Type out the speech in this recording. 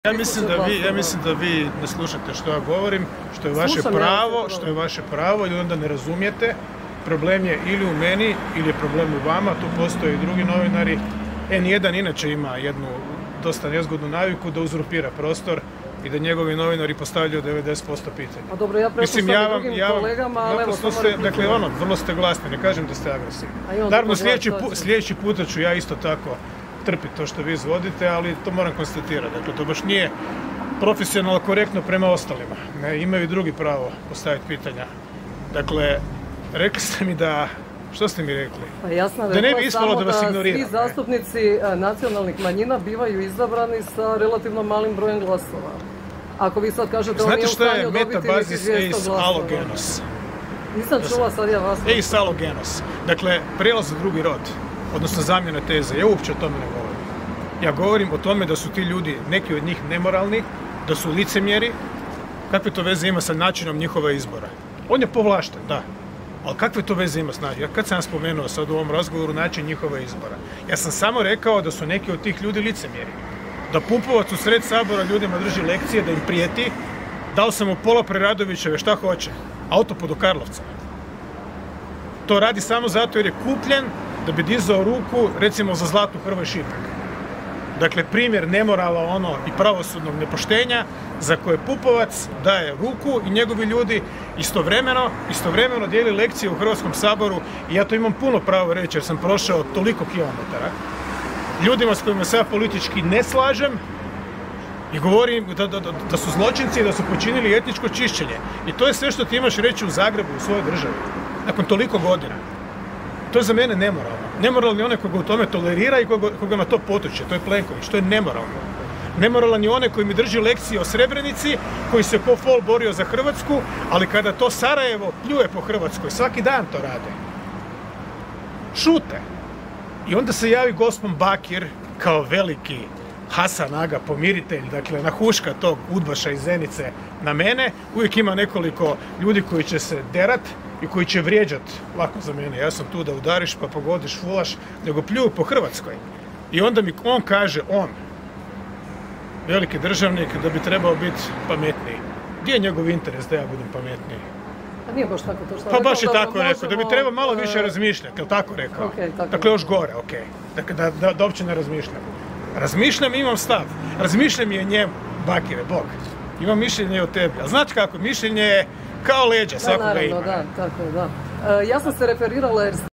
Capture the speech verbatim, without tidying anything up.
Ja mislim da vi, ja mislim da vi ne slušate što ja govorim, što je vaše pravo, što je vaše pravo i onda ne razumijete. Problem je ili u meni, ili je problem u vama, tu postoje i drugi novinari. en jedan inače ima jednu dosta nezgodnu naviku da uzurpira prostor i da njegovi novinari postavljaju devedeset posto pitanja. A dobro, ja prepuštam ja vam, drugim ja vam, kolegama, ali evo samo ste, dakle, ono, vrlo ste glasni, ne kažem da ste agresivni. Naravno, sljedeći, pu, sljedeći puta ću ja isto tako trpiti to što vi izvodite, ali to moram konstatirati. Dakle, to baš nije profesionalno korektno prema ostalima. Ne, imaju i drugi pravo postaviti pitanja. Dakle, rekli ste mi da... Što ste mi rekli? Pa jasno, da ne bi ispalo da vas ignoriram. Svi zastupnici nacionalnih manjina bivaju izabrani sa relativno malim brojem glasova. Ako vi sad kažete on nije u stanju dobiti niti dvjesto glasova. Nisam čula sad ja vas. Eis alogenos. Dakle, prijelaz u drugi rod, odnosno zamjena teze. Ja uopće o tome ne govorim. Ja govorim o tome da su ti ljudi, neki od njih nemoralni, da su licemjeri. Kakve to veze ima sa načinom njihova izbora? On je povlašten, da. Ali kakve to veze ima s načinom? Kad sam spomenuo sad u ovom razgovoru način njihova izbora? Ja sam samo rekao da su neki od tih ljudi licemjeri. Da Pupovac u sred Sabora ljudima drži lekcije, da im prijeti. Dao sam mu pola Preradovićeve, šta hoće? Autoput do Karlovca. To radi samo zato jer je kupljen da bi dizao ruku, recimo, za Zlatnu Hrvoj Šipek. Dakle, primjer nemorala ono i pravosudnog nepoštenja za koje Pupovac daje ruku i njegovi ljudi istovremeno, istovremeno dijeli lekcije u Hrvatskom saboru i ja to imam puno pravo reći jer sam prošao toliko kilometara. Ljudima s kojima se ja politički ne slažem i govorim da, da, da, da su zločinci i da su počinili etničko čišćenje. I to je sve što ti imaš reći u Zagrebu, u svojoj državi, nakon toliko godina. To je za mene nemoralno. Nemoralno je onaj koga u tome tolerira i koga, koga na to potuče. To je Plenković. To je nemoralno. Nemoralan je onaj koji mi drži lekcije o Srebrenici, koji se ko fol borio za Hrvatsku, ali kada to Sarajevo pljuje po Hrvatskoj, svaki dan to rade. Šute. I onda se javi gospon Bakir kao veliki Hasan Aga pomiritelj, dakle nahuška tog udbaša iz Zenice na mene. Uvijek ima nekoliko ljudi koji će se derat i koji će vrijeđat lako za mene. Ja sam tu da udariš pa pogodiš, fulaš, nego pljuju po Hrvatskoj. I onda mi on kaže, on, veliki državnik, da bi trebao biti pametniji. Gdje je njegov interes da ja budem pametniji? Pa nije baš tako to što Pa baš je tako rekao, da bi trebao malo više razmišljati, je li tako rekao? Okay, tako dakle, još gore, ok. Dakle, da, da, da uopće ne razmišljam. Razmišljam i imam stav. Razmišljam i o njemu, Bakire, Bog. Imam mišljenje i o tebi. Ali znate kako, mišljenje je kao leđa, svakoga ima. Da, tako je, da. Ja sam se referirala jer